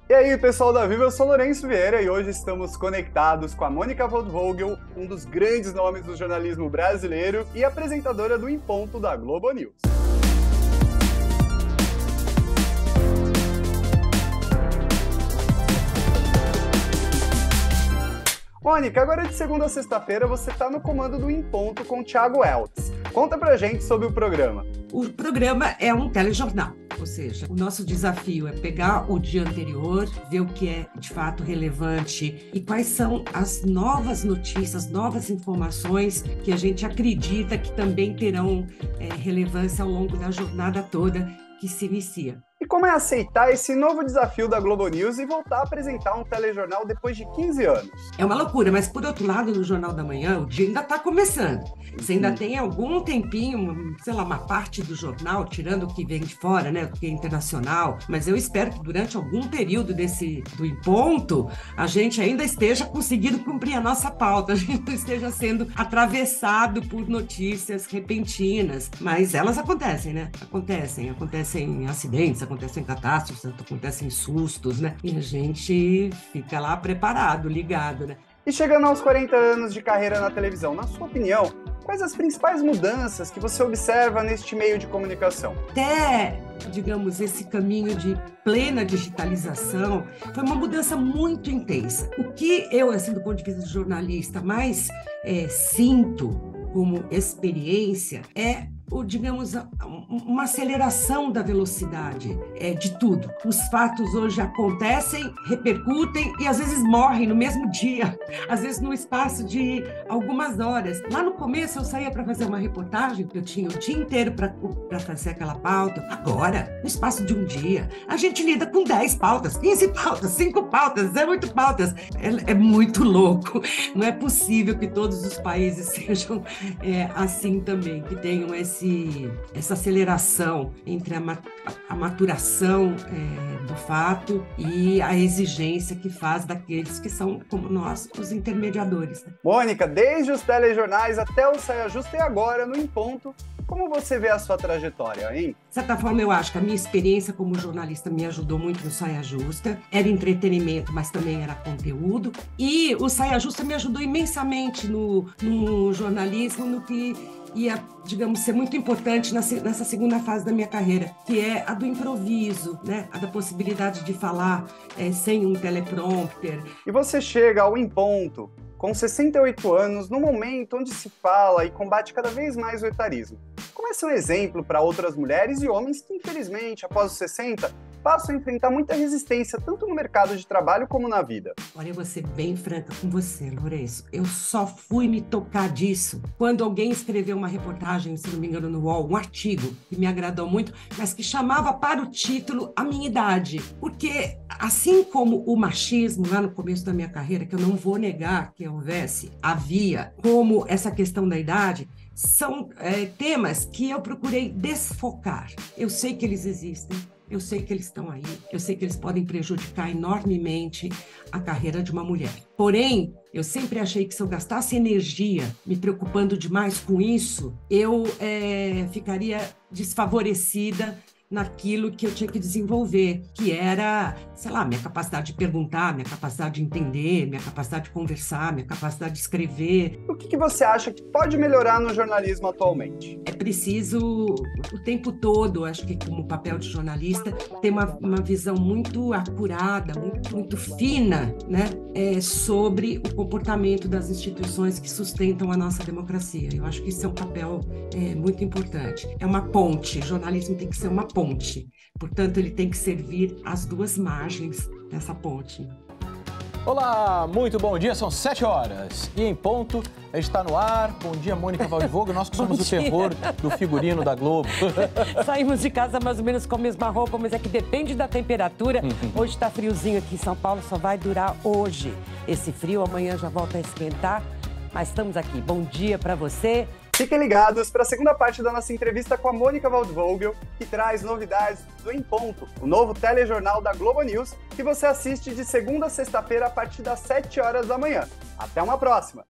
E aí, pessoal da Viva, eu sou Lourenço Vieira e hoje estamos conectados com a Mônica Waldvogel, um dos grandes nomes do jornalismo brasileiro e apresentadora do Em Ponto da Globo News. Mônica, agora de segunda a sexta-feira você está no comando do Em Ponto com o Thiago Eltz. Conta pra gente sobre o programa. O programa é um telejornal, ou seja, o nosso desafio é pegar o dia anterior, ver o que é de fato relevante e quais são as novas notícias, novas informações que a gente acredita que também terão relevância ao longo da jornada toda que se inicia. E como é aceitar esse novo desafio da Globo News e voltar a apresentar um telejornal depois de 15 anos? É uma loucura, mas por outro lado, no Jornal da Manhã, o dia ainda está começando. Você ainda tem algum tempinho, sei lá, uma parte do jornal, tirando o que vem de fora, né, o que é internacional, mas eu espero que durante algum período do Em Ponto, a gente ainda esteja conseguindo cumprir a nossa pauta, a gente não esteja sendo atravessado por notícias repentinas, mas elas acontecem, né? Acontecem acidentes, acontecem catástrofes, acontecem sustos, né? E a gente fica lá preparado, ligado, né? E chegando aos 40 anos de carreira na televisão, na sua opinião, quais as principais mudanças que você observa neste meio de comunicação? Até, digamos, esse caminho de plena digitalização foi uma mudança muito intensa. O que eu, assim, do ponto de vista de jornalista, mais sinto como experiência é digamos, uma aceleração da velocidade de tudo. Os fatos hoje acontecem, repercutem e às vezes morrem no mesmo dia, às vezes no espaço de algumas horas. Lá no começo eu saía para fazer uma reportagem, eu tinha o dia inteiro para fazer aquela pauta. Agora, no espaço de um dia, a gente lida com 10 pautas, 15 pautas, 5 pautas, 8 pautas. É muito louco. Não é possível que todos os países sejam assim também, que tenham essa aceleração entre a maturação do fato e a exigência que faz daqueles que são, como nós, os intermediadores. Mônica, desde os telejornais até o Saia Justa e agora no Em Ponto, como você vê a sua trajetória, hein? De certa forma, eu acho que a minha experiência como jornalista me ajudou muito no Saia Justa. Era entretenimento, mas também era conteúdo. E o Saia Justa me ajudou imensamente no jornalismo, no que ia, digamos, ser muito importante nessa segunda fase da minha carreira, que é a do improviso, né? A da possibilidade de falar sem um teleprompter. E você chega ao Em Ponto com 68 anos, no momento onde se fala e combate cada vez mais o etarismo. Como é ser um exemplo para outras mulheres e homens que, infelizmente, após os 60, passam a enfrentar muita resistência, tanto no mercado de trabalho como na vida? Olha, eu vou ser bem franca com você, Lourenço. Eu só fui me tocar disso quando alguém escreveu uma reportagem, se não me engano, no UOL, um artigo que me agradou muito, mas que chamava para o título a minha idade. Porque, assim como o machismo, lá no começo da minha carreira, que eu não vou negar que havia, como essa questão da idade, são temas que eu procurei desfocar. Eu sei que eles existem, eu sei que eles estão aí, eu sei que eles podem prejudicar enormemente a carreira de uma mulher. Porém, eu sempre achei que se eu gastasse energia me preocupando demais com isso, eu ficaria desfavorecida naquilo que eu tinha que desenvolver, que era, sei lá, minha capacidade de perguntar, minha capacidade de entender, minha capacidade de conversar, minha capacidade de escrever. O que você acha que pode melhorar no jornalismo atualmente? É preciso, o tempo todo, acho que como papel de jornalista, ter uma visão muito apurada, muito fina, né, sobre o comportamento das instituições que sustentam a nossa democracia. Eu acho que isso é um papel muito importante. É uma ponte, o jornalismo tem que ser uma ponte. Portanto, ele tem que servir às duas margens dessa ponte. Olá, muito bom dia, são 7 horas e Em Ponto, a gente está no ar. Bom dia, Mônica Waldvogel, nós que somos o terror do figurino da Globo. Saímos de casa mais ou menos com a mesma roupa, mas é que depende da temperatura. Hoje está friozinho aqui em São Paulo, só vai durar hoje. Esse frio amanhã já volta a esquentar, mas estamos aqui. Bom dia para você. Fiquem ligados para a segunda parte da nossa entrevista com a Mônica Waldvogel, que traz novidades do Em Ponto, o novo telejornal da Globo News, que você assiste de segunda a sexta-feira a partir das 7 horas da manhã. Até uma próxima!